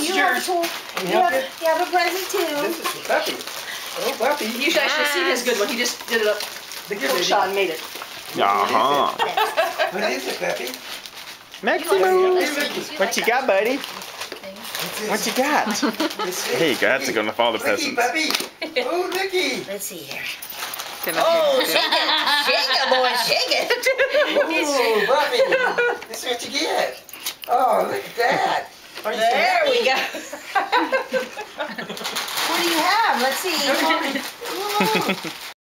you have a present too. This is for Puppy. Oh, Puppy. You should actually see his good one. He just did it up. The good shot and made it. Uh-huh. What is it, Puppy? Maximo. What you got, buddy? What you got? Here you go. That's going to fall the presents. Puppy. Oh, looky. Let's see here. Oh, shake it, boy, shake it. Oh, Puppy. This is what you get. Oh, look at that. There we go. What do you have? Let's see.